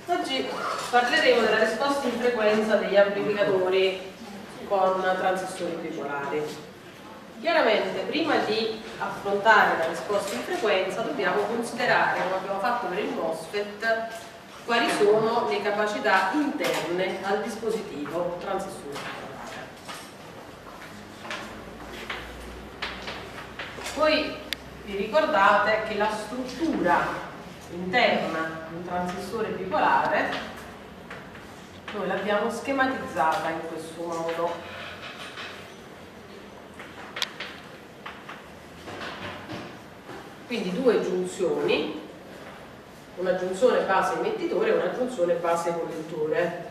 Oggi parleremo della risposta in frequenza degli amplificatori con transistori bipolari. Chiaramente prima di affrontare la risposta in frequenza dobbiamo considerare, come abbiamo fatto per il MOSFET, quali sono le capacità interne al dispositivo transistore bipolare. Voi vi ricordate che la struttura interna di un transistore bipolare noi l'abbiamo schematizzata in questo modo. Quindi due giunzioni, una giunzione base emettitore e una giunzione base collettore.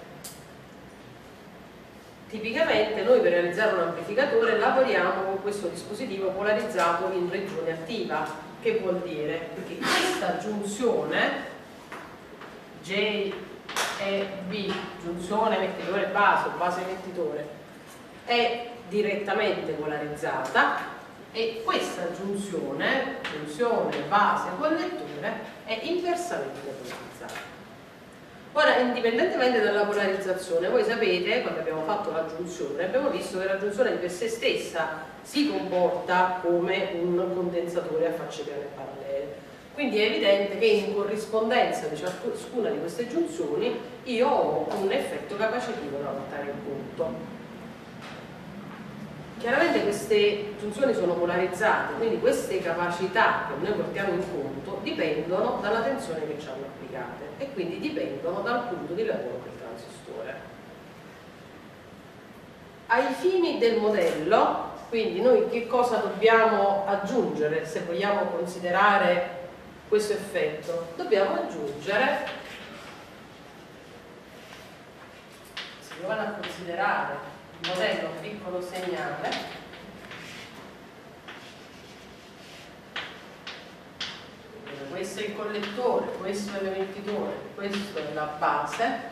Tipicamente noi per realizzare un amplificatore lavoriamo con questo dispositivo polarizzato in regione attiva. Che vuol dire? Perché questa giunzione J e B, giunzione emettitore base o base emettitore, è direttamente polarizzata e questa giunzione base collettore, è inversamente polarizzata. Ora, indipendentemente dalla polarizzazione, voi sapete, quando abbiamo fatto la giunzione, abbiamo visto che la giunzione per sé stessa si comporta come un condensatore a facce piane e parallele. Quindi è evidente che in corrispondenza di ciascuna di queste giunzioni io ho un effetto capacitivo da portare in conto. Chiaramente queste giunzioni sono polarizzate, quindi queste capacità che noi portiamo in conto dipendono dalla tensione che ci hanno applicate e quindi dipendono dal punto di lavoro del transistore. Ai fini del modello, quindi noi che cosa dobbiamo aggiungere se vogliamo considerare questo effetto? Dobbiamo aggiungere, se vogliamo considerare il modello piccolo segnale, questo è il collettore, questo è l'emettitore, questo è la base.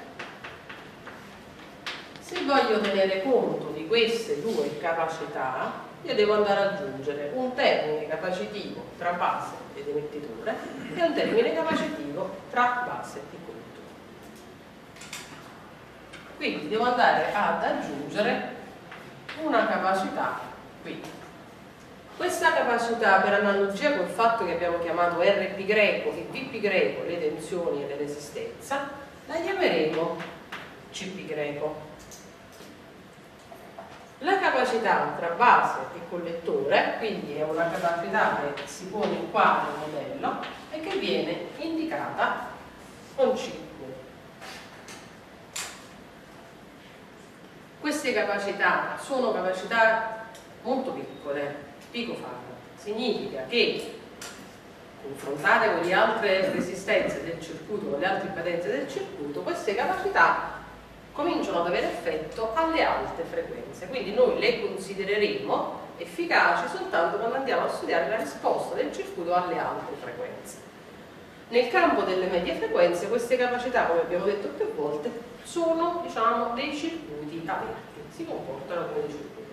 Se voglio tenere conto di queste due capacità, io devo andare ad aggiungere un termine capacitivo tra base ed emettitore e un termine capacitivo tra base e collettore. Quindi devo andare ad aggiungere una capacità qui. Questa capacità, per analogia col fatto che abbiamo chiamato Rπ e Vπ, le tensioni e le resistenza, la chiameremo Cπ. La capacità tra base e collettore, quindi è una capacità che si pone qua nel modello e che viene indicata con Cq. Queste capacità sono capacità molto piccole, picofarad. Significa che confrontate con le altre resistenze del circuito, con le altre impedenze del circuito, queste capacità cominciano ad avere effetto alle alte frequenze, quindi noi le considereremo efficaci soltanto quando andiamo a studiare la risposta del circuito alle alte frequenze. Nel campo delle medie frequenze queste capacità, come abbiamo detto più volte, sono, diciamo, dei circuiti aperti, si comportano come dei circuiti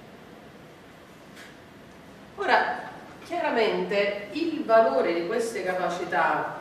aperti. Ora, chiaramente il valore di queste capacità,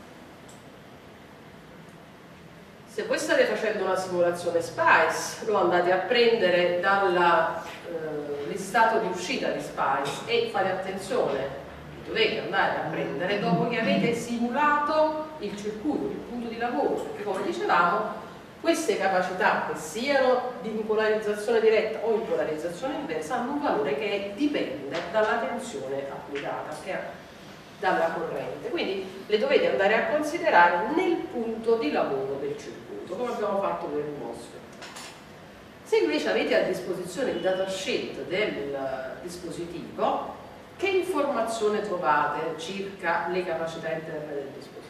se voi state facendo una simulazione SPICE, lo andate a prendere dal listato di uscita di SPICE e fate attenzione, dovete andare a prendere dopo che avete simulato il circuito, il punto di lavoro, perché come dicevamo queste capacità, che siano di polarizzazione diretta o in polarizzazione inversa, hanno un valore che dipende dalla tensione applicata, dalla corrente, quindi le dovete andare a considerare nel punto di lavoro del circuito, come abbiamo fatto per il MOSFET. Se invece avete a disposizione il datasheet del dispositivo, che informazione trovate circa le capacità interne del dispositivo?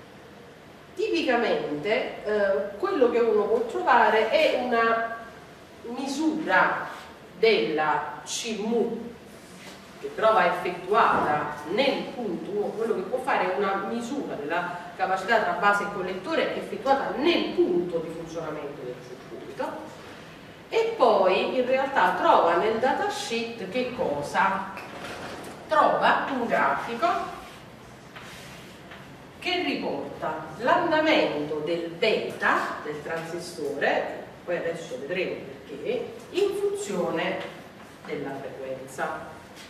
Tipicamente quello che uno può trovare è una misura della CMU che però va effettuata nel punto, quello che può fare è una misura della capacità tra base e collettore effettuata nel punto di funzionamento del circuito, e poi in realtà trova nel datasheet che cosa? Trova un grafico che riporta l'andamento del beta del transistore, poi adesso vedremo perché, in funzione della frequenza.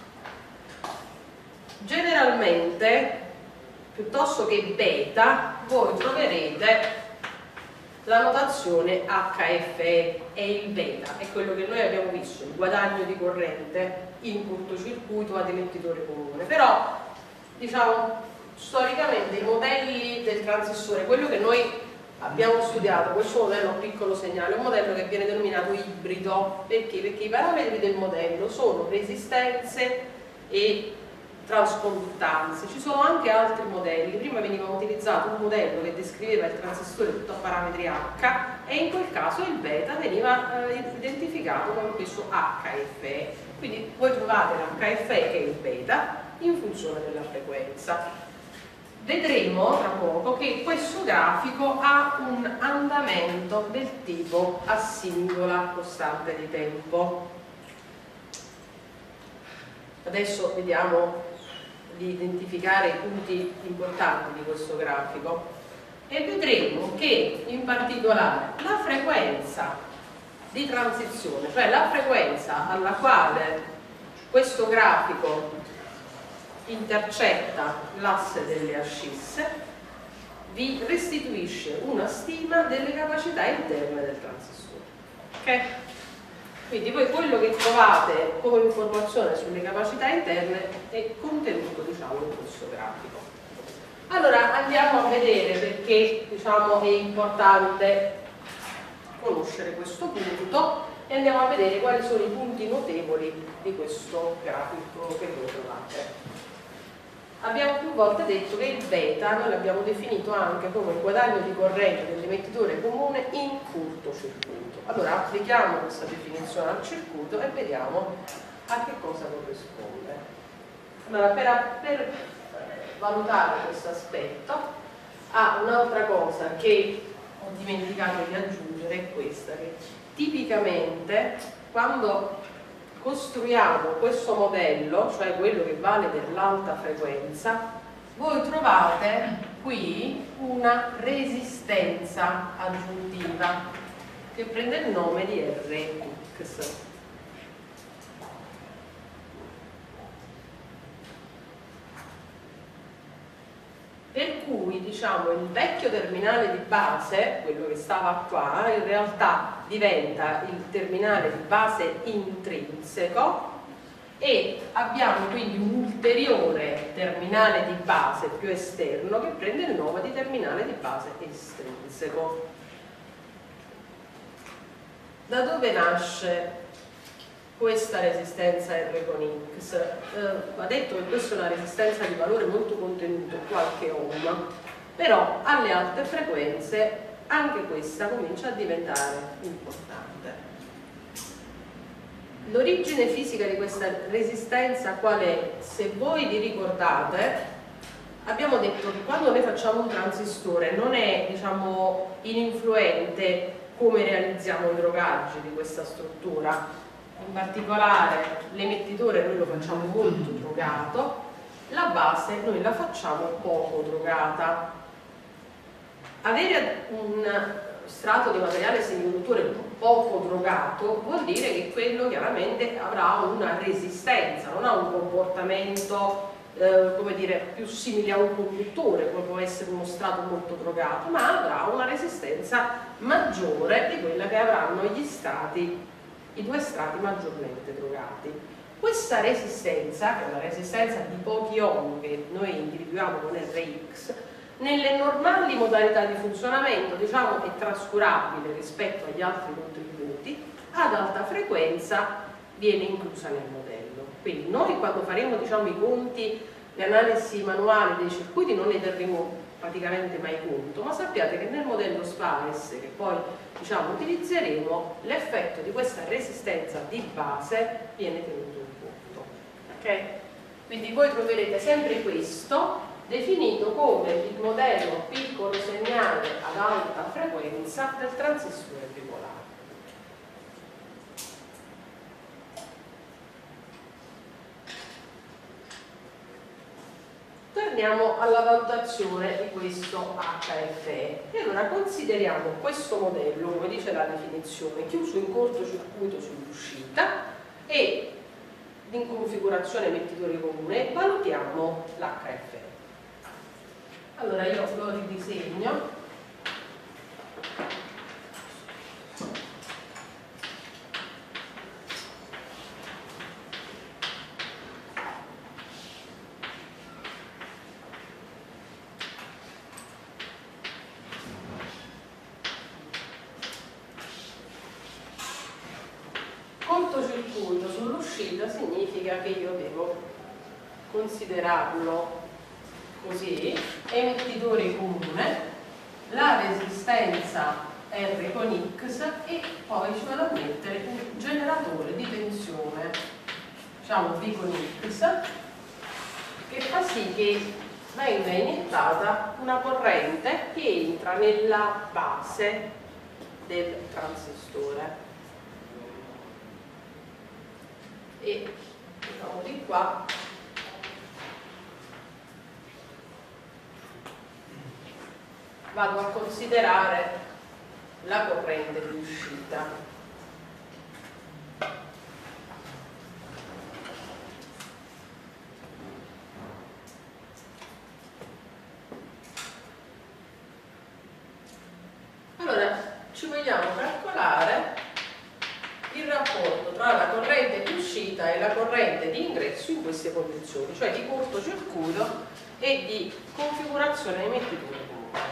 Generalmente, piuttosto che beta, voi troverete la notazione HFE, è il beta, è quello che noi abbiamo visto, il guadagno di corrente in cortocircuito ad emettitore comune. Però, diciamo, storicamente i modelli del transistore, quello che noi abbiamo studiato, questo modello a piccolo segnale, è un modello che viene denominato ibrido. Perché? Perché i parametri del modello sono resistenze e transconduttanze. Ci sono anche altri modelli. Prima veniva utilizzato un modello che descriveva il transistore tutto a parametri H, e in quel caso il beta veniva identificato con questo HFE. Quindi voi trovate l'HFE, che è il beta, in funzione della frequenza. Vedremo tra poco che questo grafico ha un andamento del tipo a singola costante di tempo. Adesso vediamo di identificare i punti importanti di questo grafico e vedremo che in particolare la frequenza di transizione, cioè la frequenza alla quale questo grafico intercetta l'asse delle ascisse, vi restituisce una stima delle capacità interne del transistore. Ok? Quindi voi quello che trovate come informazione sulle capacità interne è contenuto, diciamo, in questo grafico. Allora andiamo a vedere perché, diciamo, è importante conoscere questo punto e andiamo a vedere quali sono i punti notevoli di questo grafico che voi trovate. Abbiamo più volte detto che il beta noi l'abbiamo definito anche come il guadagno di corrente dell'emettitore comune in cortocircuito. Allora applichiamo questa definizione al circuito e vediamo a che cosa corrisponde. Allora per valutare questo aspetto, un'altra cosa che ho dimenticato di aggiungere è questa, che tipicamente quando costruiamo questo modello, cioè quello che vale per l'alta frequenza, voi trovate qui una resistenza aggiuntiva che prende il nome di Rx. Per cui, diciamo, il vecchio terminale di base, quello che stava qua, in realtà diventa il terminale di base intrinseco e abbiamo quindi un ulteriore terminale di base più esterno che prende il nome di terminale di base estrinseco. Da dove nasce questa resistenza R con X? Va detto che questa è una resistenza di valore molto contenuto, qualche ohm, però alle alte frequenze anche questa comincia a diventare importante. L'origine fisica di questa resistenza qual è? Se voi vi ricordate, abbiamo detto che quando noi facciamo un transistore non è, diciamo, ininfluente come realizziamo i drogaggi di questa struttura. In particolare l'emettitore noi lo facciamo molto drogato, la base noi la facciamo poco drogata. Avere un strato di materiale semiconduttore poco drogato vuol dire che quello chiaramente avrà una resistenza, non ha un comportamento come dire, più simile a un conduttore, come può essere uno strato molto drogato, ma avrà una resistenza maggiore di quella che avranno gli strati, i due strati maggiormente drogati. Questa resistenza, che è una resistenza di pochi ohm che noi individuiamo con Rx, nelle normali modalità di funzionamento, diciamo, è trascurabile rispetto agli altri contributi, ad alta frequenza viene inclusa nel modello. Quindi noi quando faremo, diciamo, i conti, le analisi manuali dei circuiti non ne terremo praticamente mai conto, ma sappiate che nel modello SPICE, che poi, diciamo, utilizzeremo, l'effetto di questa resistenza di base viene tenuto in conto. Ok? Quindi voi troverete sempre questo definito come il modello piccolo segnale ad alta frequenza del transistore bipolare. veniamo alla valutazione di questo HFE. E allora consideriamo questo modello, come dice la definizione, chiuso in cortocircuito sull'uscita e in configurazione emettitore comune, valutiamo l'HFE. Allora io lo ridisegno. Cortocircuito sull'uscita significa che io devo considerarlo così: emettitore comune, la resistenza R con X e poi ci vado a mettere un generatore di tensione, diciamo V con X, che fa sì che venga iniettata una corrente che entra nella base del transistore. E diciamo di qua vado a considerare la corrente di uscita. Allora ci vogliamo calcolare il rapporto tra la corrente di uscita e la corrente di ingresso in queste condizioni, cioè di cortocircuito e di configurazione emettitore comune.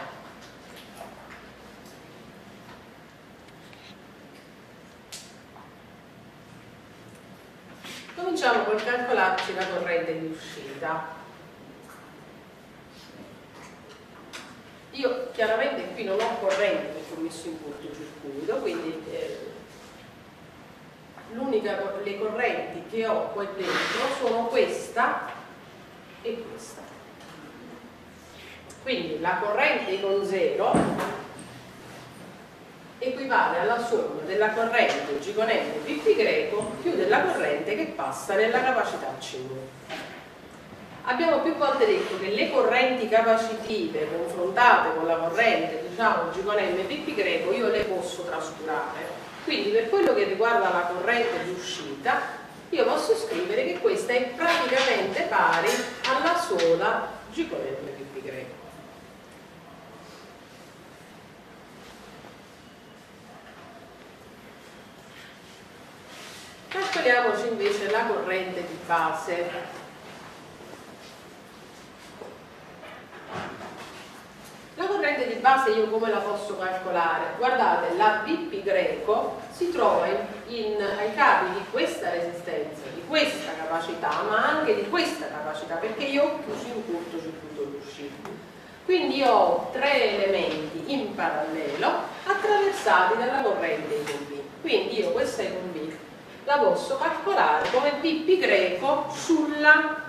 Cominciamo col calcolarci la corrente di uscita. Io chiaramente qui non ho corrente perché ho messo in cortocircuito, quindi le correnti che ho qua dentro sono questa e questa. Quindi la corrente I con 0 equivale alla somma della corrente G con N più π più della corrente che passa nella capacità C1. Abbiamo più volte detto che le correnti capacitive confrontate con la corrente, diciamo, G con N più π io le posso trascurare. Quindi per quello che riguarda la corrente di uscita, io posso scrivere che questa è praticamente pari alla sola G con N più π. Calcoliamoci invece la corrente di base. La corrente di base io come la posso calcolare? Guardate, la Vπ si trova ai capi di questa resistenza, di questa capacità, ma anche di questa capacità, perché io ho chiuso in cortocircuito l'uscita. Quindi io ho tre elementi in parallelo attraversati dalla corrente I con V. Quindi io questa I con V la posso calcolare come Vπ sul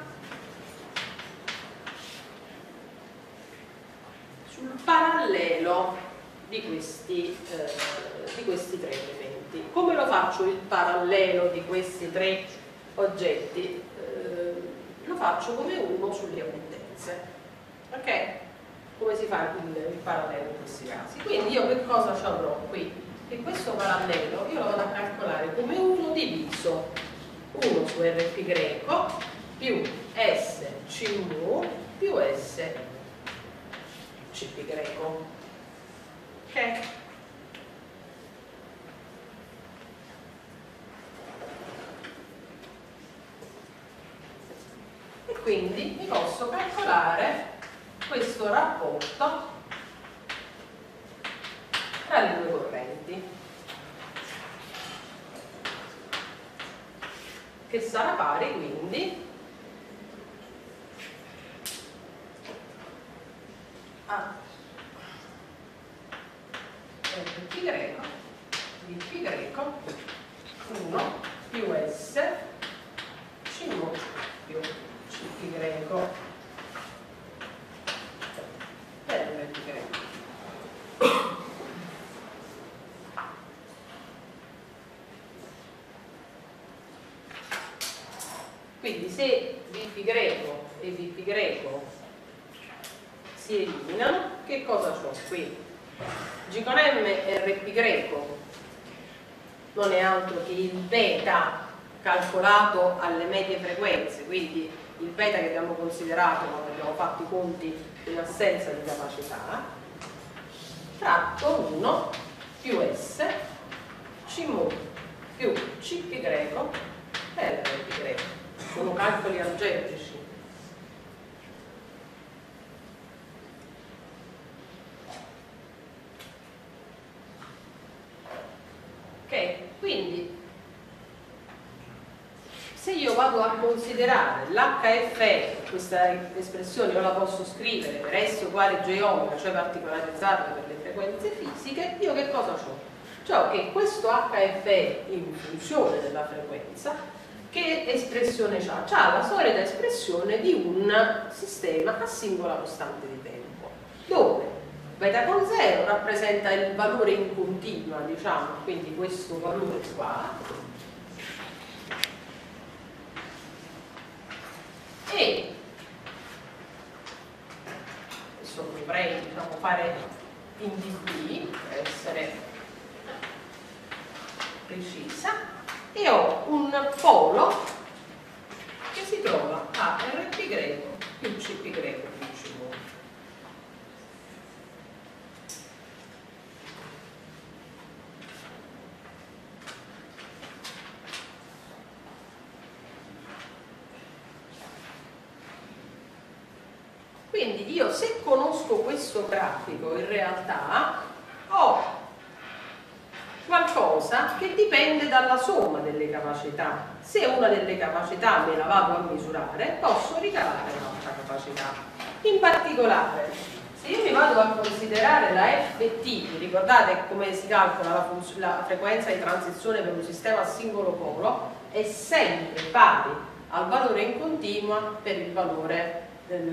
parallelo di questi tre elementi. Come lo faccio il parallelo di questi tre oggetti? Lo faccio come uno sulle ammittenze. Ok? Come si fa il parallelo in questi casi? Quindi io che cosa ci avrò qui? Che questo parallelo io lo vado a calcolare come 1 diviso 1 su Rπ più S C1 più S Cπ. Ok? E quindi mi posso calcolare questo rapporto tra le due correnti, che sarà pari quindi a Rπ Vπ 1 più S C1 più Cπ per Rπ. Quindi se Vπ e Vπ si eliminano. Che cosa ho qui? G con M e Rp greco non è altro che il beta calcolato alle medie frequenze, quindi il beta che abbiamo considerato quando abbiamo fatto i conti in assenza di capacità, fratto 1 più S C mu più Cp greco e Rp greco. Sono calcoli algebrici. Ok, quindi se io vado a considerare l'HF, questa espressione io la posso scrivere per S uguale J omega, cioè particolarizzarla per le frequenze fisiche, io che cosa ho? Cioè che questo HF in funzione della frequenza, che espressione ha? Ha la solita espressione di un sistema a singola costante di tempo, dove beta con 0 rappresenta il valore in continua, diciamo, quindi questo valore qua, e adesso dovrei, diciamo, fare in dB per essere precisa, e ho un polo che si trova a Rp greco più Cp greco più C mu. Quindi io, se conosco questo grafico, in realtà ho qualcosa che dipende dalla somma delle capacità. Se una delle capacità me la vado a misurare, posso ricavare un'altra capacità. In particolare, se io mi vado a considerare la FT, ricordate come si calcola la frequenza di transizione per un sistema a singolo polo, è sempre pari al valore in continua per il valore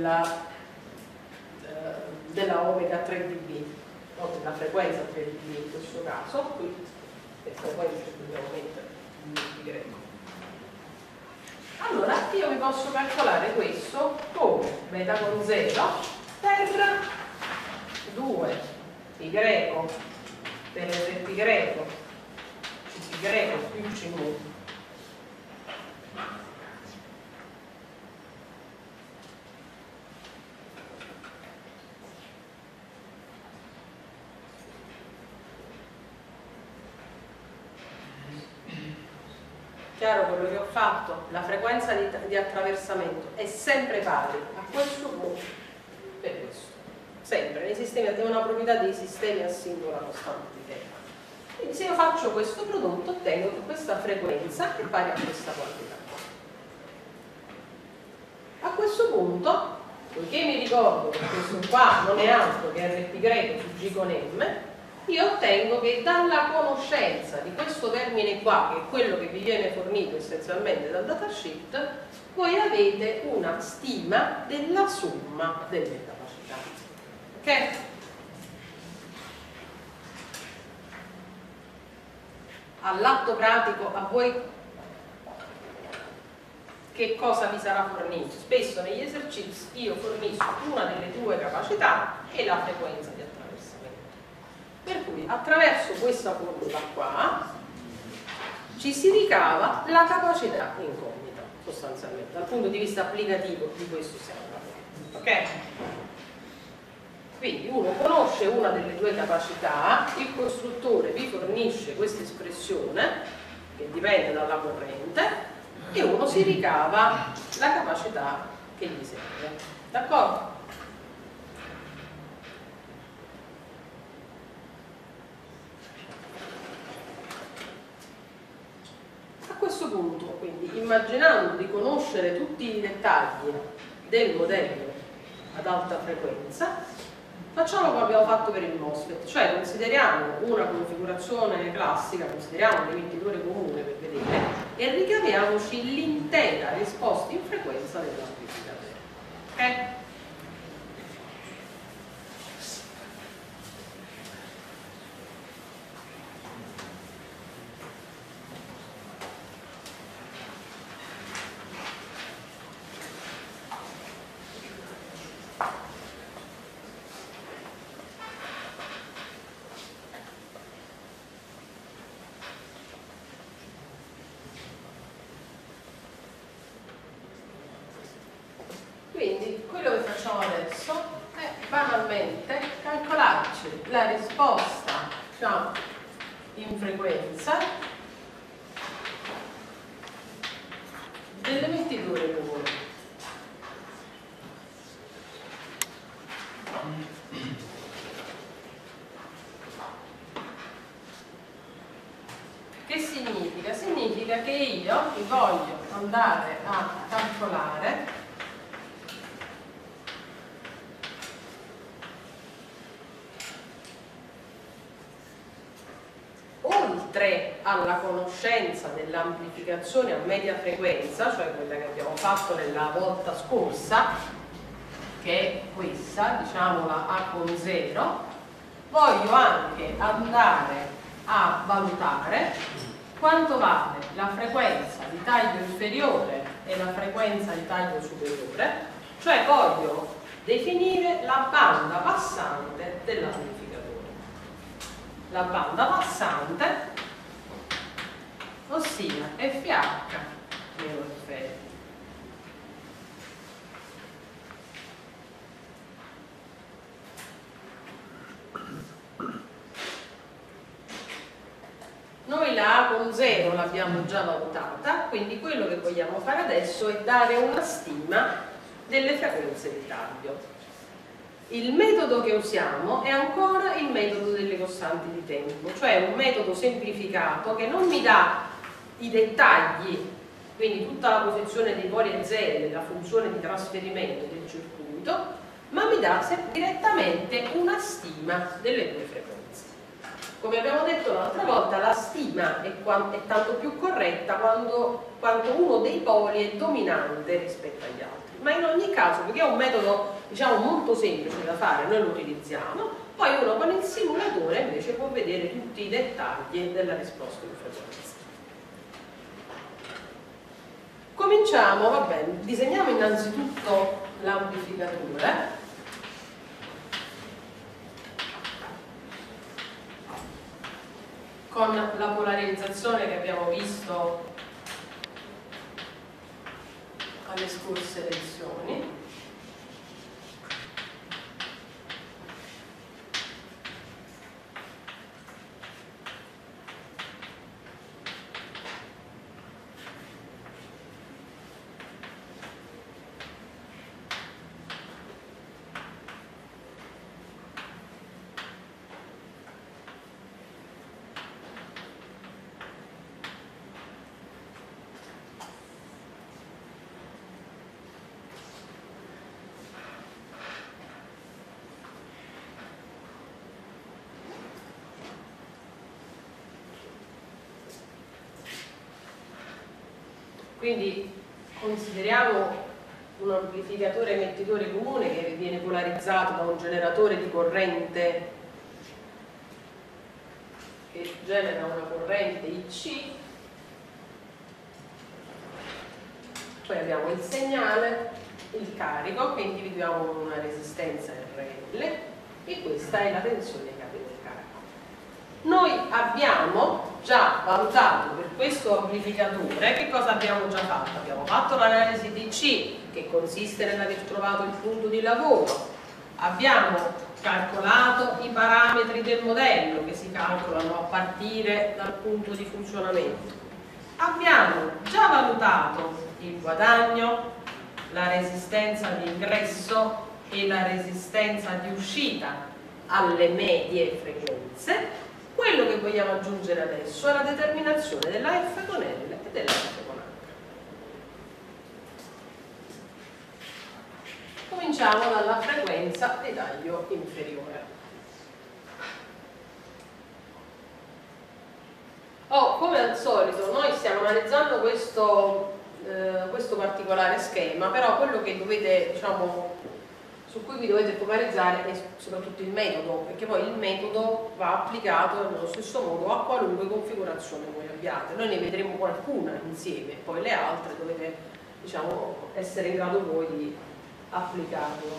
della omega 3 dB, o della frequenza 3 dB in questo caso. Qui le frequenze che dobbiamo mettere in dB greco. Allora io mi posso calcolare questo come beta con 0 per 2 pi greco per Rp greco Cp greco più C mu Chiaro quello che ho fatto? La frequenza di attraversamento è sempre pari a questo punto per questo. Sempre, nei sistemi, è una proprietà dei sistemi a singola costante di tempo. Quindi se io faccio questo prodotto ottengo questa frequenza che è pari a questa quantità. A questo punto, poiché mi ricordo che questo qua non è altro che Rp greco su G con M, io ottengo che dalla conoscenza di questo termine qua, che è quello che vi viene fornito essenzialmente dal datasheet, voi avete una stima della somma delle capacità. Ok? All'atto pratico a voi che cosa vi sarà fornito? Spesso negli esercizi io fornisco una delle due capacità e la frequenza di attraversamento. Per cui attraverso questa formula qua ci si ricava la capacità incognita, sostanzialmente, dal punto di vista applicativo di questo sistema. Ok? Quindi uno conosce una delle due capacità, il costruttore vi fornisce questa espressione che dipende dalla corrente e uno si ricava la capacità che gli serve. D'accordo? A questo punto, quindi, immaginando di conoscere tutti i dettagli del modello ad alta frequenza, facciamo come abbiamo fatto per il MOSFET, cioè consideriamo una configurazione classica, consideriamo l'emittitore comune per vedere e ricaviamoci l'intera risposta in frequenza dell'amplificatore. Ok? facciamo adesso è banalmente calcolarci la risposta, diciamo, in frequenza delle metiture comuni. Che significa? Significa che io voglio andare a calcolare oltre alla conoscenza dell'amplificazione a media frequenza, cioè quella che abbiamo fatto nella volta scorsa, che è questa, diciamola A con 0, voglio anche andare a valutare quanto vale la frequenza di taglio inferiore e la frequenza di taglio superiore, cioè voglio definire la banda passante dell'amplificatore. La banda passante, ossia FH meno FL. Noi la A con 0 l'abbiamo già valutata, quindi quello che vogliamo fare adesso è dare una stima delle frequenze di taglio. Il metodo che usiamo è ancora il metodo delle costanti di tempo, cioè un metodo semplificato che non mi dà i dettagli, quindi tutta la posizione dei poli e zeri della funzione di trasferimento del circuito, ma mi dà direttamente una stima delle due frequenze. Come abbiamo detto l'altra volta, la stima è tanto più corretta quanto uno dei poli è dominante rispetto agli altri. Ma in ogni caso, perché è un metodo, diciamo, molto semplice da fare, noi lo utilizziamo, poi uno con il simulatore invece può vedere tutti i dettagli della risposta in frequenza. Cominciamo, va bene, disegniamo innanzitutto l'amplificatore. Con la polarizzazione che abbiamo visto alle scorse lezioni. Quindi consideriamo un amplificatore emettitore comune che viene polarizzato da un generatore di corrente che genera una corrente IC, poi abbiamo il segnale, il carico che individuiamo con una resistenza RL e questa è la tensione capi del carico. Noi abbiamo già valutato per questo amplificatore, che cosa abbiamo già fatto? Abbiamo fatto l'analisi DC che consiste nell'aver trovato il punto di lavoro, abbiamo calcolato i parametri del modello che si calcolano a partire dal punto di funzionamento, abbiamo già valutato il guadagno, la resistenza di ingresso e la resistenza di uscita alle medie frequenze. Quello che vogliamo aggiungere adesso è la determinazione della F con L e della F con H. Cominciamo dalla frequenza di taglio inferiore. Come al solito noi stiamo analizzando questo particolare schema, però quello che dovete, diciamo, su cui vi dovete focalizzare è soprattutto il metodo, perché poi il metodo va applicato nello stesso modo a qualunque configurazione voi abbiate. Noi ne vedremo qualcuna insieme, poi le altre dovete, diciamo, essere in grado voi di applicarlo.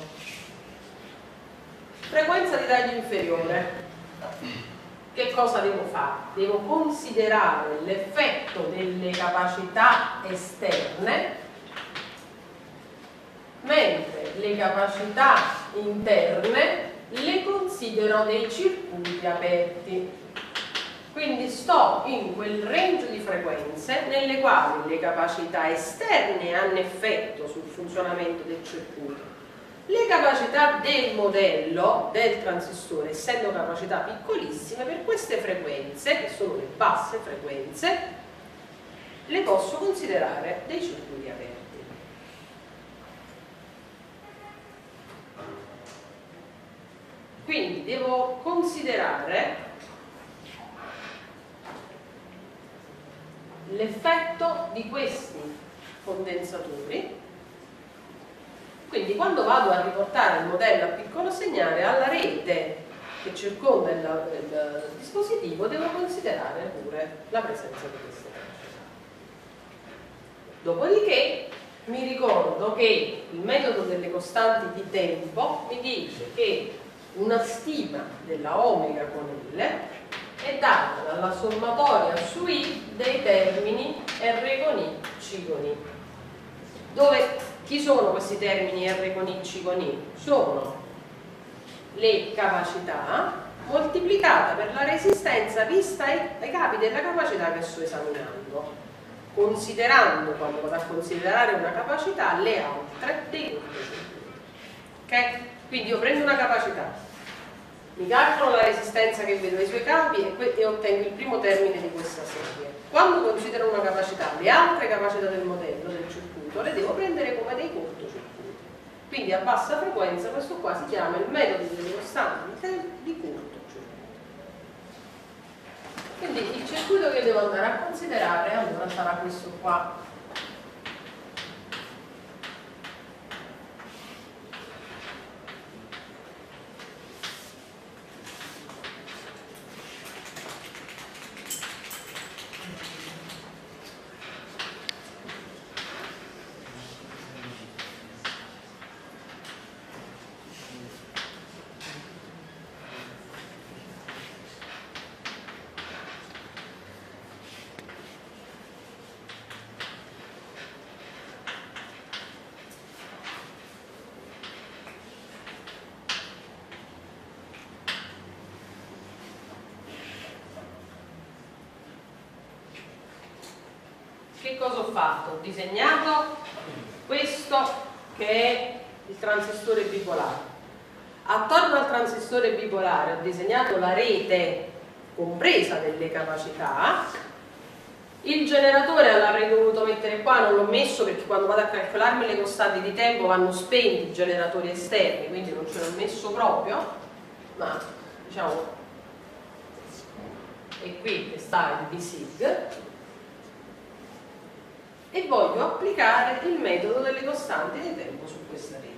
Frequenza di taglio inferiore. Che cosa devo fare? Devo considerare l'effetto delle capacità esterne, mentre le capacità interne le considero dei circuiti aperti. Quindi sto in quel range di frequenze nelle quali le capacità esterne hanno effetto sul funzionamento del circuito. Le capacità del modello, del transistore, essendo capacità piccolissime, per queste frequenze, che sono le basse frequenze, le posso considerare dei circuiti aperti. Quindi devo considerare l'effetto di questi condensatori. Quindi quando vado a riportare il modello a piccolo segnale alla rete che circonda il dispositivo, devo considerare pure la presenza di queste capacità. Dopodiché mi ricordo che il metodo delle costanti di tempo mi dice che una stima della omega con L è data dalla sommatoria su I dei termini R con I, C con I. Dove chi sono questi termini R con I, C con I? Sono le capacità moltiplicata per la resistenza vista ai capi della capacità che sto esaminando, considerando, quando vado a considerare una capacità, le altre dei cortocircuiti. Ok? Quindi io prendo una capacità, mi calcolo la resistenza che vedo ai suoi capi e ottengo il primo termine di questa serie. Quando considero una capacità, le altre capacità del modello, del circuito, le devo prendere come dei cortocircuiti. Quindi a bassa frequenza questo qua si chiama il metodo delle costanti di cortocircuito. Quindi il circuito che devo andare a considerare allora sarà questo qua. Che cosa ho fatto? Ho disegnato questo che è il transistore bipolare. Attorno al transistore bipolare ho disegnato la rete compresa delle capacità. Il generatore l'avrei dovuto mettere qua, non l'ho messo perché quando vado a calcolarmi le costanti di tempo vanno spenti i generatori esterni, quindi non ce l'ho messo proprio, ma diciamo è qui che sta il BSIG. E voglio applicare il metodo delle costanti di tempo su questa rete.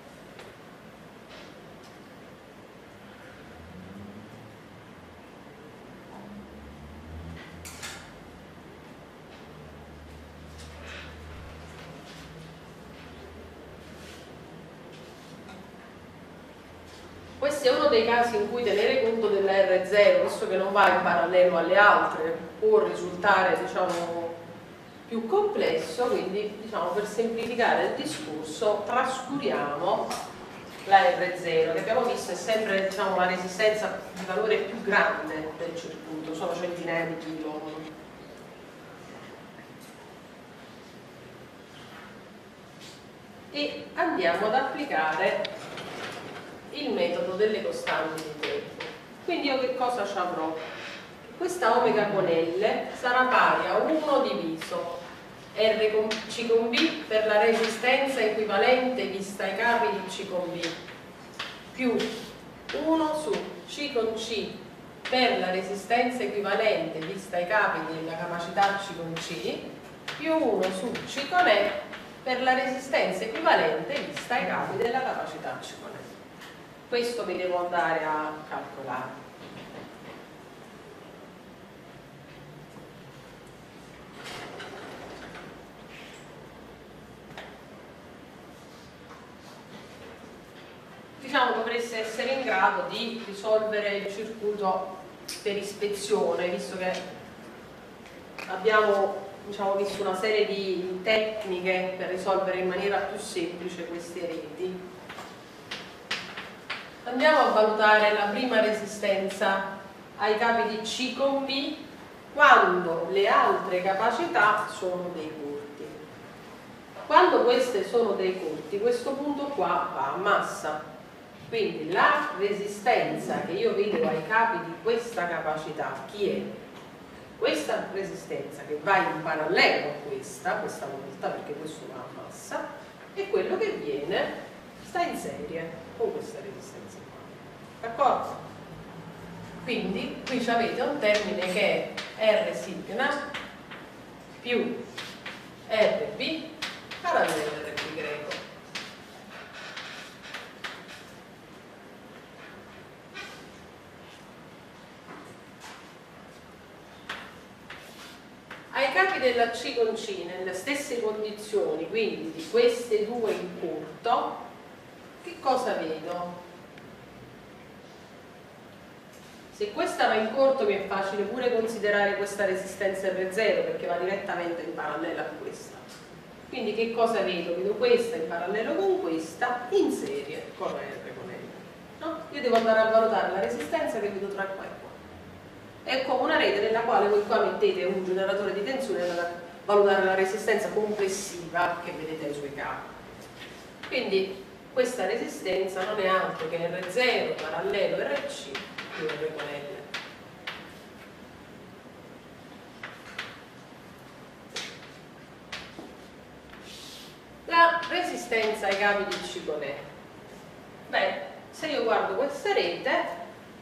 Questo è uno dei casi in cui tenere conto della R0, visto che non va in parallelo alle altre, può risultare, diciamo, più complesso, quindi diciamo, per semplificare il discorso trascuriamo la R0 che abbiamo visto è sempre, diciamo, la resistenza di valore più grande del circuito, sono centinaia di kilo. E andiamo ad applicare il metodo delle costanti di tempo. Quindi io che cosa ci avrò? Questa omega con L sarà pari a 1 diviso R con C con B per la resistenza equivalente vista ai capi di C con B più 1 su C con C per la resistenza equivalente vista ai capi della capacità C con C più 1 su C con E per la resistenza equivalente vista ai capi della capacità C con E. Questo mi devo andare a calcolare. Diciamo dovreste essere in grado di risolvere il circuito per ispezione, visto che abbiamo, diciamo, visto una serie di tecniche per risolvere in maniera più semplice queste reti. andiamo a valutare la prima resistenza ai capi di C con B quando le altre capacità sono dei corti. Quando queste sono dei corti, questo punto qua va a massa. Quindi la resistenza che io vedo ai capi di questa capacità, chi è? Questa resistenza che va in parallelo a questa volta, perché questo va a massa, è quello che sta in serie con questa resistenza qua. D'accordo? Quindi qui avete un termine che è R signa più RB parallelo RB greco. Ai capi della C con C, nelle stesse condizioni, quindi di queste due in corto, che cosa vedo? Se questa va in corto mi è facile pure considerare questa resistenza R0 perché va direttamente in parallelo a questa. Quindi che cosa vedo? Vedo questa in parallelo con questa in serie con R con L. No? Io devo andare a valutare la resistenza che vedo tra qua e qua. È come una rete nella quale voi qua mettete un generatore di tensione per valutare la resistenza complessiva che vedete ai suoi capi. Quindi questa resistenza non è altro che R0 parallelo RC più R con L. La resistenza ai capi di C con E. Beh, se io guardo questa rete,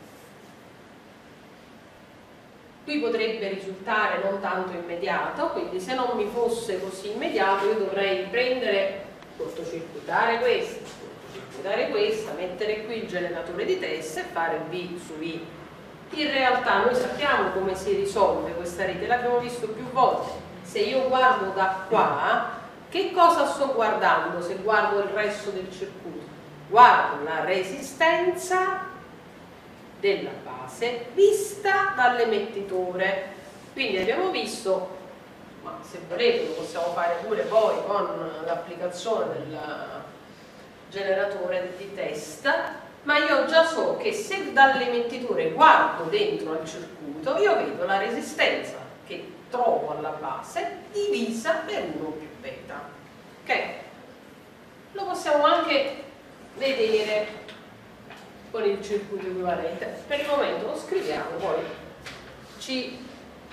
qui potrebbe risultare non tanto immediato, quindi se non mi fosse così immediato io dovrei prendere, cortocircuitare questa, mettere qui il generatore di test e fare V su I. In realtà noi sappiamo come si risolve questa rete, l'abbiamo visto più volte. Se io guardo da qua, che cosa sto guardando se guardo il resto del circuito? Guardo la resistenza della base vista dall'emettitore. Quindi abbiamo visto, ma se volete lo possiamo fare pure poi con l'applicazione del generatore di test, ma io già so che se dall'emettitore guardo dentro al circuito io vedo la resistenza che trovo alla base divisa per 1 più beta. Ok? Lo possiamo anche vedere con il circuito equivalente. Per il momento lo scriviamo, poi ci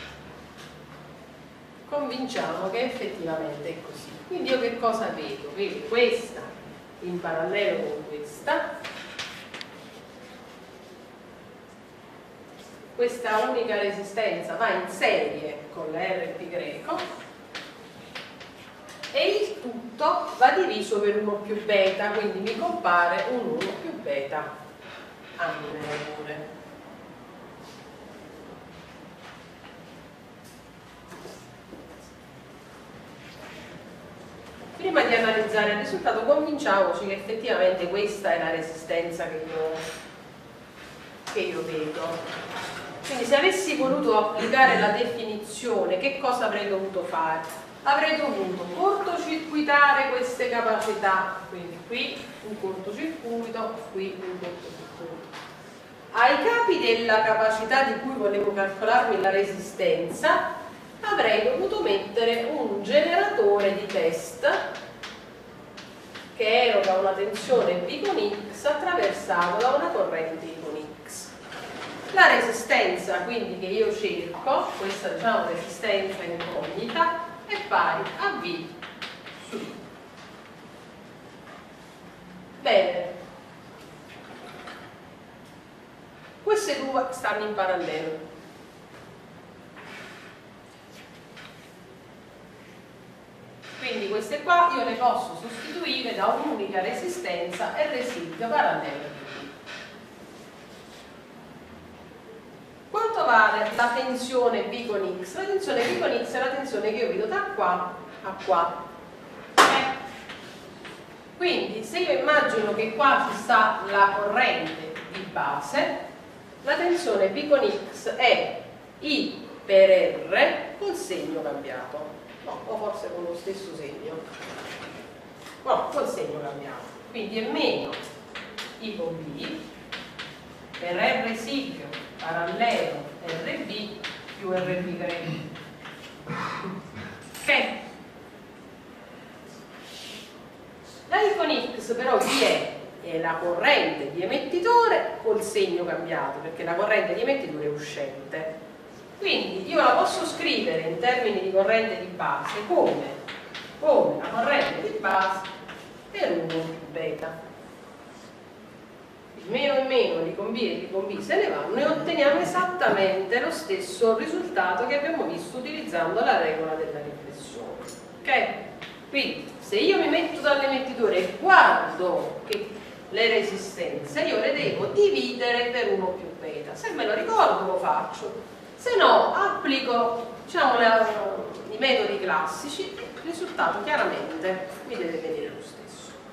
convinciamo che effettivamente è così. Quindi io che cosa vedo? Vedo questa in parallelo con questa unica resistenza va in serie con la RP greco e il tutto va diviso per 1 più beta, quindi mi compare un 1 più beta a numeratore. Prima di analizzare il risultato convinciamoci che effettivamente questa è la resistenza che io vedo. Quindi se avessi voluto applicare la definizione, che cosa avrei dovuto fare? Avrei dovuto cortocircuitare queste capacità, quindi qui un cortocircuito, qui un cortocircuito. Ai capi della capacità di cui volevo calcolarmi la resistenza avrei dovuto mettere un generatore di test che eroga una tensione V con X attraversato da una corrente I con X. La resistenza quindi che io cerco, questa diciamo resistenza incognita, è pari a V su I. Bene, queste due stanno in parallelo. Quindi queste qua io le posso sostituire da un'unica resistenza R parallelo a V. Quanto vale la tensione V con X? La tensione V con X è la tensione che io vedo da qua a qua. Quindi se io immagino che qua ci sta la corrente di base, la tensione V con X è I per R col segno cambiato. No, o forse con lo stesso segno. No, col segno cambiato. Quindi è meno I con V per R sig parallelo RB più RB grezzo. Ok? La I con X però chi è? È la corrente di emettitore col segno cambiato, perché la corrente di emettitore è uscente. Quindi io la posso scrivere in termini di corrente di base come la corrente di base per 1 più beta. Meno e meno di con B e di con B se ne vanno e otteniamo esattamente lo stesso risultato che abbiamo visto utilizzando la regola della riflessione. Ok? Quindi se io mi metto dall'emettitore e guardo che le resistenze, io le devo dividere per 1 più beta. Se me lo ricordo lo faccio, se no applico, diciamo, i metodi classici e il risultato chiaramente mi deve venire lo stesso.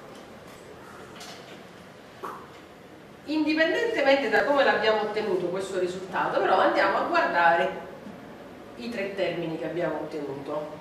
Indipendentemente da come l'abbiamo ottenuto questo risultato, però andiamo a guardare i 3 termini che abbiamo ottenuto.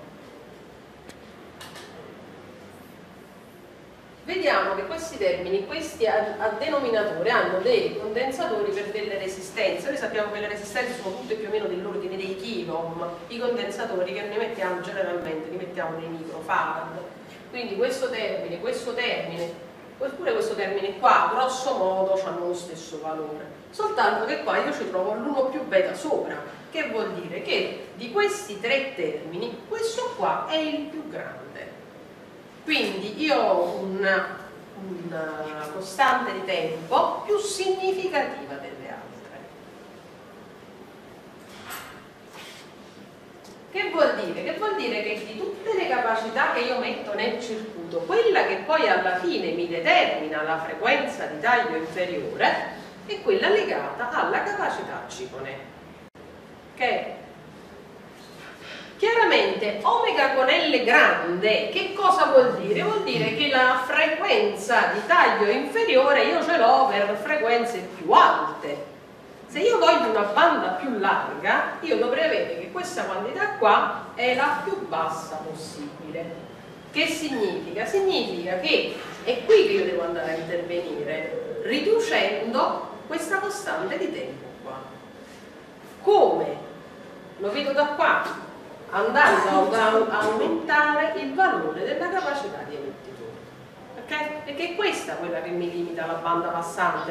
Vediamo che questi termini, questi a denominatore, hanno dei condensatori per delle resistenze. Noi sappiamo che le resistenze sono tutte più o meno dell'ordine dei kiloohm. I condensatori che noi mettiamo generalmente li mettiamo nei microfarad. Quindi questo termine, oppure questo termine qua, grosso modo, hanno lo stesso valore. Soltanto che qua io ci trovo l'1 più beta sopra, che vuol dire che di questi 3 termini, questo qua è il più grande. Quindi io ho una costante di tempo più significativa delle altre. Che vuol dire? Che vuol dire che di tutte le capacità che io metto nel circuito, quella che poi alla fine mi determina la frequenza di taglio inferiore è quella legata alla capacità C con E. Ok? Chiaramente omega con L grande che cosa vuol dire? Vuol dire che la frequenza di taglio inferiore io ce l'ho per frequenze più alte. Se io voglio una banda più larga, io dovrei avere che questa quantità qua è la più bassa possibile. Che significa? Significa che è qui che io devo andare a intervenire, riducendo questa costante di tempo qua. Come? Lo vedo da qua. Andando ad aumentare il valore della capacità di emettitore, ok? Perché è questa quella che mi limita la banda passante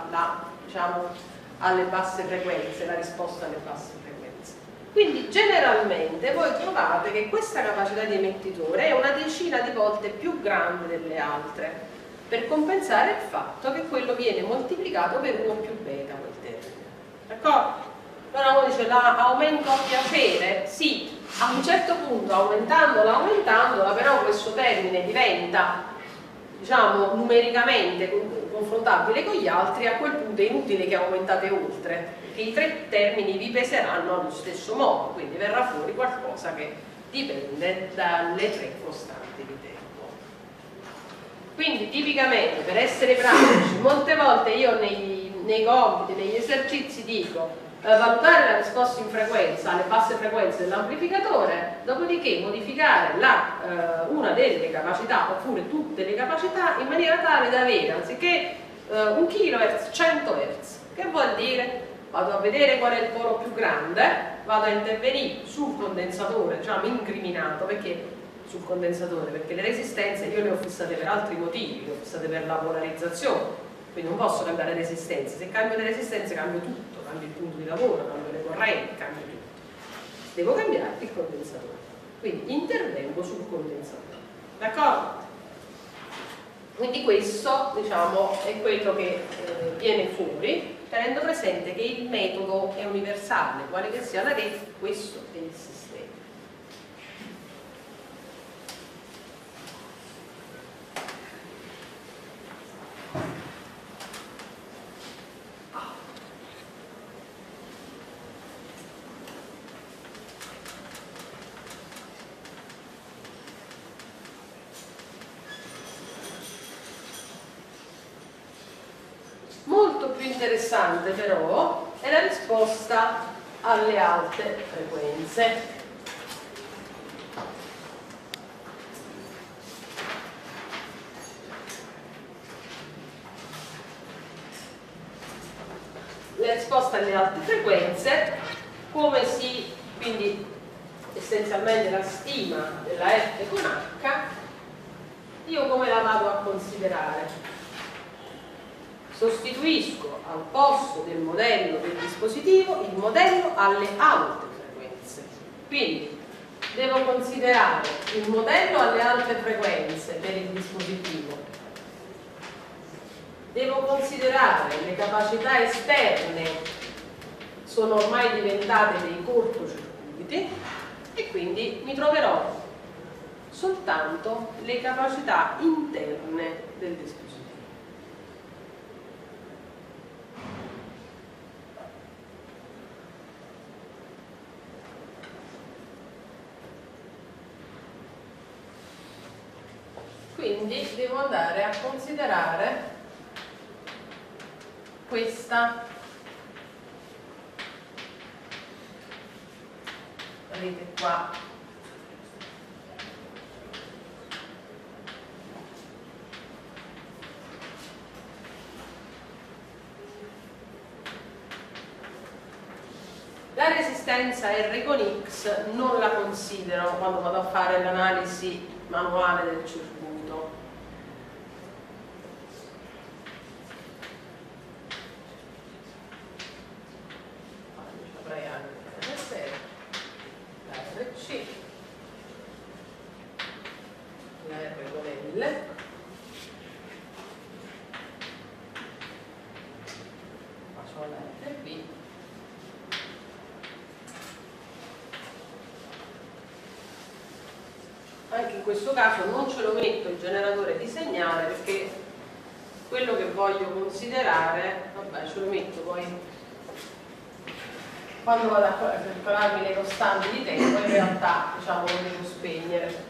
alle basse frequenze, la risposta alle basse frequenze. Quindi generalmente voi trovate che questa capacità di emettitore è una decina di volte più grande delle altre, per compensare il fatto che quello viene moltiplicato per 1 più beta quel termine. D'accordo? Allora uno dice aumento a piacere? Sì. A un certo punto, aumentandola, però questo termine diventa, diciamo, numericamente confrontabile con gli altri, a quel punto è inutile che aumentate oltre, perché i 3 termini vi peseranno allo stesso modo, quindi verrà fuori qualcosa che dipende dalle 3 costanti di tempo. Quindi tipicamente, per essere pratici, molte volte io nei compiti, negli esercizi dico valutare la risposta in frequenza alle basse frequenze dell'amplificatore, dopodiché modificare una delle capacità oppure tutte le capacità in maniera tale da avere anziché 1 kHz 100 Hz. Che vuol dire? Vado a vedere qual è il polo più grande, vado a intervenire sul condensatore, diciamo incriminato, perché sul condensatore, perché le resistenze io le ho fissate per altri motivi, le ho fissate per la polarizzazione. Quindi non posso cambiare resistenze, se cambio le resistenze cambio tutto, cambio il punto di lavoro, cambio le correnti, cambio tutto. Devo cambiare il condensatore, quindi intervengo sul condensatore, d'accordo? Quindi questo, diciamo, è quello che viene fuori, tenendo presente che il metodo è universale, quale che sia la rete, questo è il sistema. Molto più interessante però è la risposta alle alte frequenze. la risposta alle alte frequenze, come si, quindi essenzialmente la stima della F con H, io come la vado a considerare? Sostituisco al posto del modello del dispositivo il modello alle alte frequenze. Quindi devo considerare il modello alle alte frequenze per il dispositivo, devo considerare le capacità esterne, sono ormai diventate dei cortocircuiti, e quindi mi troverò soltanto le capacità interne del dispositivo. Quindi devo andare a considerare questa rete qua. La resistenza R con X non la considero quando vado a fare l'analisi manuale del circuito. Avrei anche la RC, la RC, la R con L, faccio la RB. Anche in questo caso non ce lo metto il generatore di segnale, perché quello che voglio considerare, vabbè, ce lo metto poi quando vado a calcolarmi le costanti di tempo, in realtà diciamo lo devo spegnere.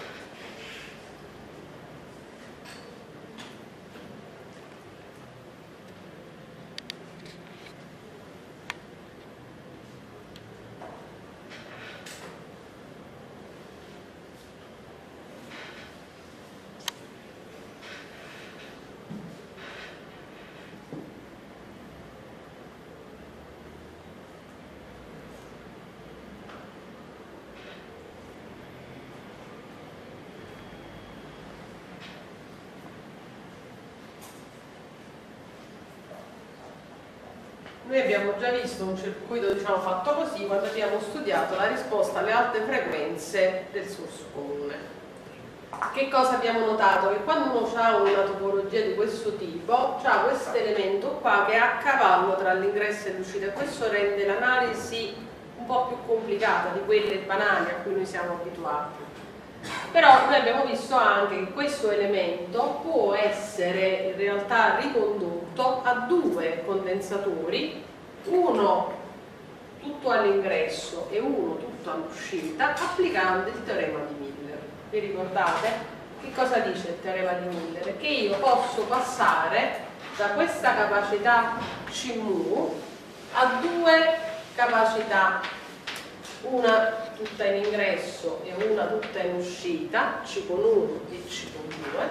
Noi abbiamo già visto un circuito, diciamo, fatto così quando abbiamo studiato la risposta alle alte frequenze del source comune. Che cosa abbiamo notato? Che quando uno ha una topologia di questo tipo, ha questo elemento qua che è a cavallo tra l'ingresso e l'uscita, e questo rende l'analisi un po' più complicata di quelle banali a cui noi siamo abituati. Però noi abbiamo visto anche che questo elemento può essere in realtà ricondotto a due condensatori, uno tutto all'ingresso e uno tutto all'uscita, applicando il teorema di Miller. Vi ricordate? Che cosa dice il teorema di Miller? Che io posso passare da questa capacità Cmu a due capacità, una tutta in ingresso e una tutta in uscita, C con 1 e C con 2,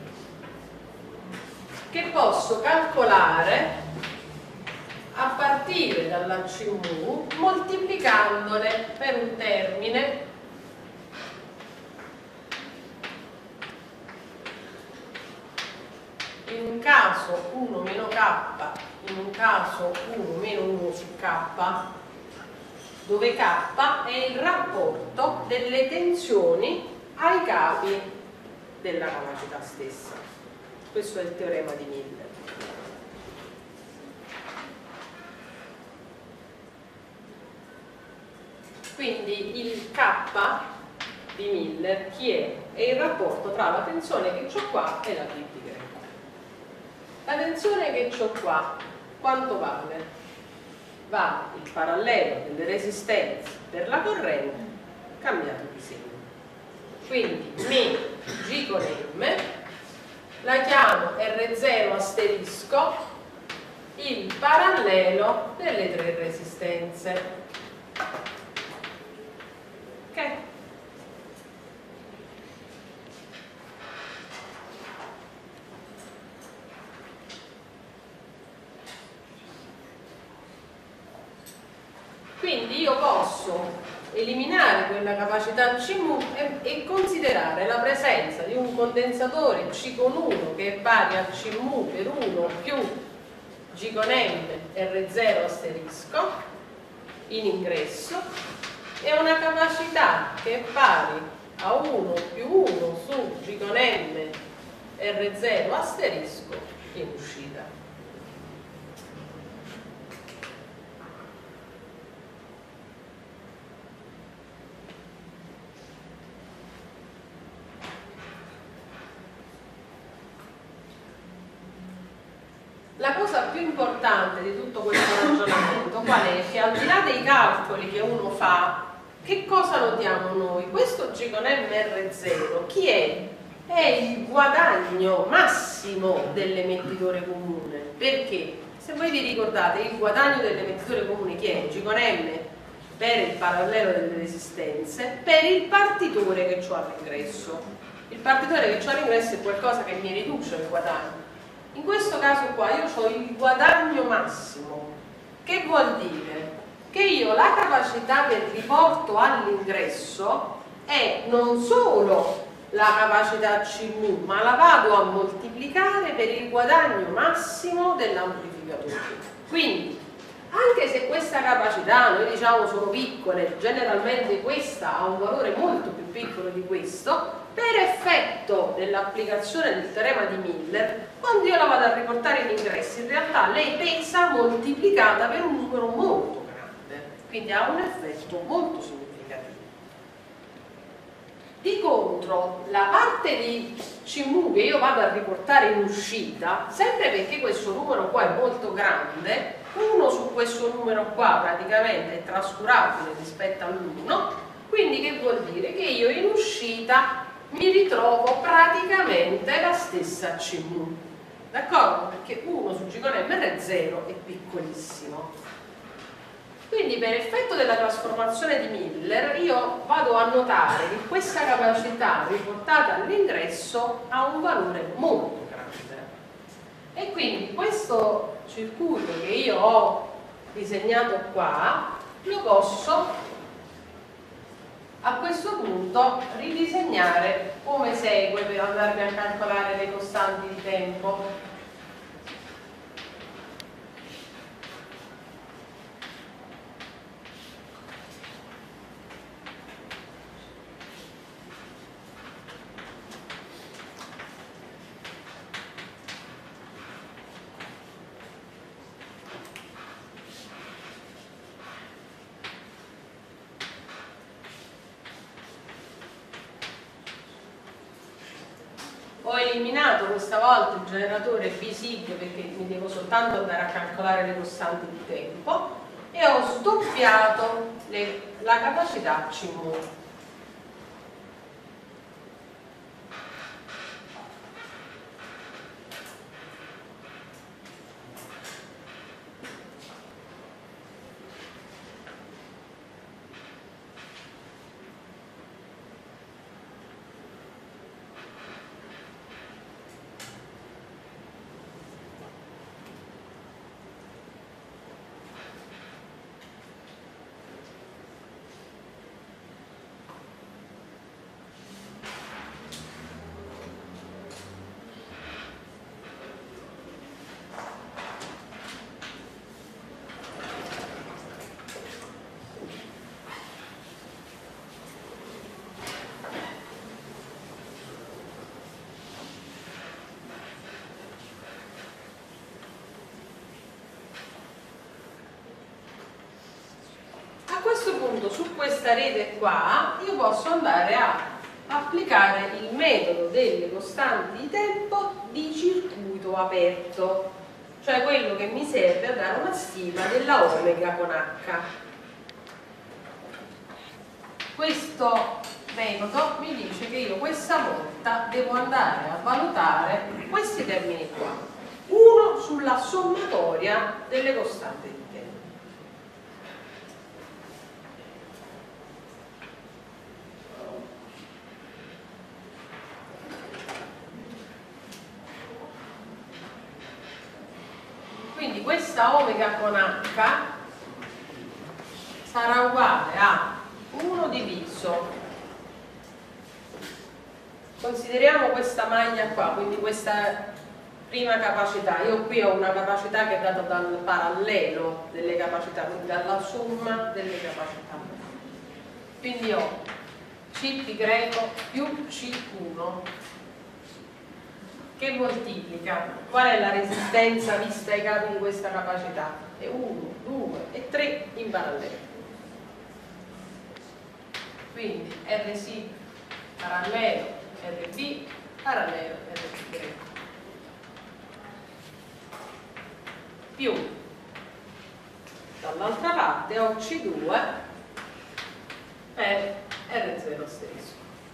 che posso calcolare a partire dalla Cmu moltiplicandole per un termine in un caso 1 meno K, in un caso 1 meno 1 su K, dove K è il rapporto delle tensioni ai capi della capacità stessa. Questo è il teorema di Miller. Quindi il K di Miller chi è? È il rapporto tra la tensione che ho qua e la P di greco. La tensione che ho qua quanto vale? Va il parallelo delle resistenze per la corrente cambiato di segno. Quindi G con M la chiamo R0 asterisco il parallelo delle tre resistenze. Ok? Quindi io posso eliminare quella capacità CMU e considerare la presenza di un condensatore C con 1 che è pari a CMU per 1 più G con M R0 asterisco in ingresso e una capacità che è pari a 1 più 1 su G con M R0 asterisco in uscita. La cosa più importante di tutto questo ragionamento qual è? Che al di là dei calcoli che uno fa, che cosa notiamo noi? Questo G con MR0 chi è? È il guadagno massimo dell'emettitore comune. Perché? Se voi vi ricordate, il guadagno dell'emettitore comune chi è? G con M per il parallelo delle resistenze, per il partitore che ho all'ingresso. Il partitore che ho all'ingresso è qualcosa che mi riduce il guadagno. In questo caso qua io ho il guadagno massimo, che vuol dire che io la capacità del riporto all'ingresso è non solo la capacità CMU, ma la vado a moltiplicare per il guadagno massimo dell'amplificatore. Quindi, anche se questa capacità, noi diciamo sono piccole, generalmente questa ha un valore molto più piccolo di questo, per effetto dell'applicazione del teorema di Miller, quando io la vado a riportare in ingresso, in realtà lei pesa moltiplicata per un numero molto grande, quindi ha un effetto molto significativo. Di contro, la parte di CMU che io vado a riportare in uscita, sempre perché questo numero qua è molto grande, 1 su questo numero qua praticamente è trascurabile rispetto all'1, quindi che vuol dire? Che io in uscita mi ritrovo praticamente la stessa CMU, d'accordo? Perché 1 su G con M R0 è piccolissimo. Quindi per effetto della trasformazione di Miller io vado a notare che questa capacità riportata all'ingresso ha un valore molto grande. E quindi questo circuito che io ho disegnato qua lo posso a questo punto ridisegnare come segue per andarmi a calcolare le costanti di tempo. Ho eliminato questa volta il generatore BSIG perché mi devo soltanto andare a calcolare le costanti di tempo e ho sdoppiato la capacità CMU. A questo punto su questa rete qua io posso andare a applicare il metodo delle costanti di tempo di circuito aperto, cioè quello che mi serve a dare una stima della omega con H. Questo metodo mi dice che io questa volta devo andare a valutare questi termini qua, uno sulla sommatoria delle costanti di tempo. Quindi questa omega con H sarà uguale a 1 diviso, consideriamo questa maglia qua, quindi questa prima capacità. Io qui ho una capacità che è data dal parallelo delle capacità, quindi dalla somma delle capacità. Quindi ho C greco più C1 che moltiplica. Qual è la resistenza vista ai capi di questa capacità? È 1, 2 e 3 in parallelo. Quindi RC parallelo RB parallelo RC greco più dall'altra parte ho C2 per R0 asterisco.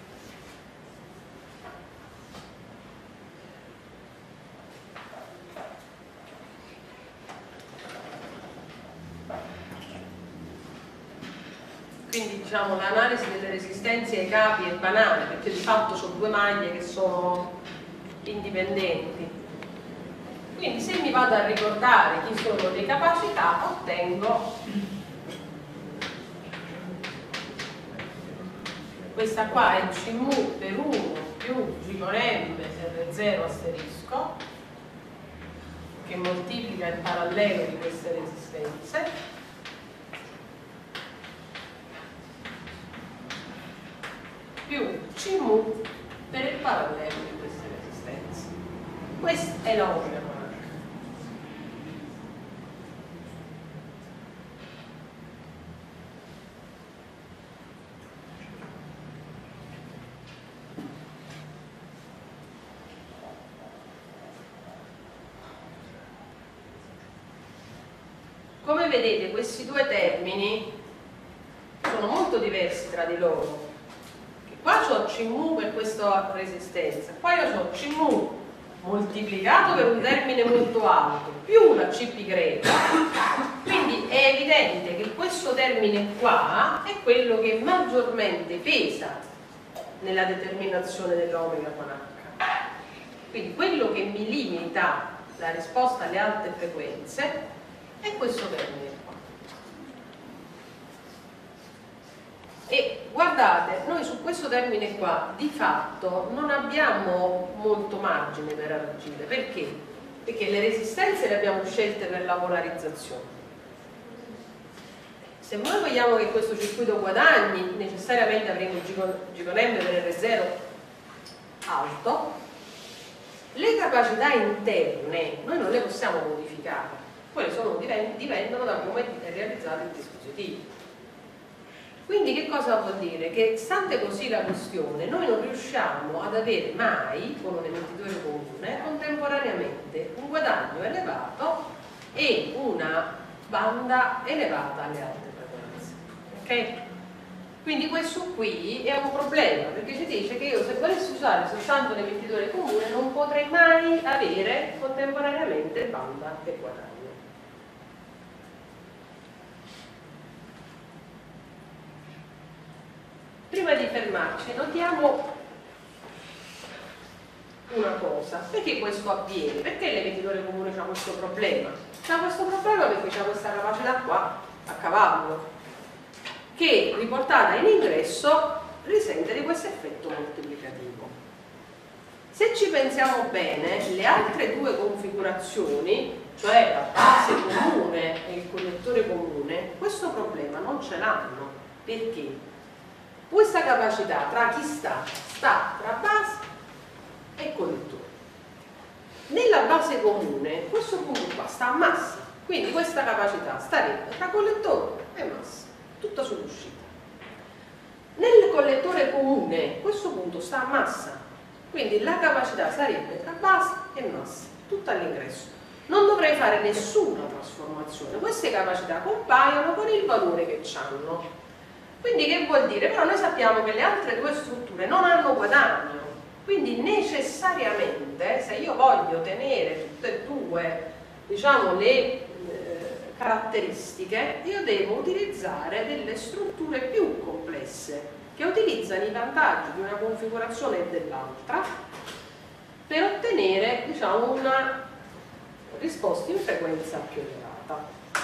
Quindi diciamo l'analisi delle resistenze ai capi è banale, perché di fatto sono due maglie che sono indipendenti. Quindi se mi vado a ricordare chi sono le capacità, ottengo questa qua è C mu per 1 più G con M per 0 asterisco, che moltiplica il parallelo di queste resistenze, più C mu per il parallelo di queste resistenze. Questa è la omega quadrata. Come vedete, questi due termini sono molto diversi tra di loro. Qua ho C mu per questa resistenza, qua io ho C mu moltiplicato per un termine molto alto più la Cp greca, quindi è evidente che questo termine qua è quello che maggiormente pesa nella determinazione dell'omega con H. Quindi quello che mi limita la risposta alle alte frequenze è questo termine qua. E guardate, noi su questo termine qua di fatto non abbiamo molto margine per agire. Perché? Perché le resistenze le abbiamo scelte per la polarizzazione. Se noi vogliamo che questo circuito guadagni, necessariamente avremo G con M per R0 alto. Le capacità interne noi non le possiamo modificare, quelle dipendono da come è realizzato il dispositivo. Quindi che cosa vuol dire? Che stante così la questione, noi non riusciamo ad avere mai, con un emettitore comune, contemporaneamente un guadagno elevato e una banda elevata alle alte frequenze. Ok? Quindi questo qui è un problema, perché ci dice che io se volessi usare soltanto l'emettitore comune non potrei mai avere contemporaneamente banda e guadagno. Prima di fermarci, notiamo una cosa. Perché questo avviene? Perché l'emettitore comune ha questo problema? C'ha questo problema perché c'ha questa capacità qua a cavallo, che riportata in ingresso risente di questo effetto moltiplicativo. Se ci pensiamo bene, le altre due configurazioni, cioè la base comune e il collettore comune, questo problema non ce l'hanno. Perché? Questa capacità tra chi sta? Sta tra base e collettore. Nella base comune questo punto qua sta a massa, quindi questa capacità starebbe tra collettore e massa, tutta sull'uscita. Nel collettore comune questo punto sta a massa, quindi la capacità sarebbe tra base e massa, tutta all'ingresso. Non dovrei fare nessuna trasformazione, queste capacità compaiono con il valore che hanno. Quindi che vuol dire? Però noi sappiamo che le altre due strutture non hanno guadagno, quindi necessariamente se io voglio tenere tutte e due, diciamo, le caratteristiche, io devo utilizzare delle strutture più complesse che utilizzano i vantaggi di una configurazione e dell'altra per ottenere, diciamo, una risposta in frequenza più elevata.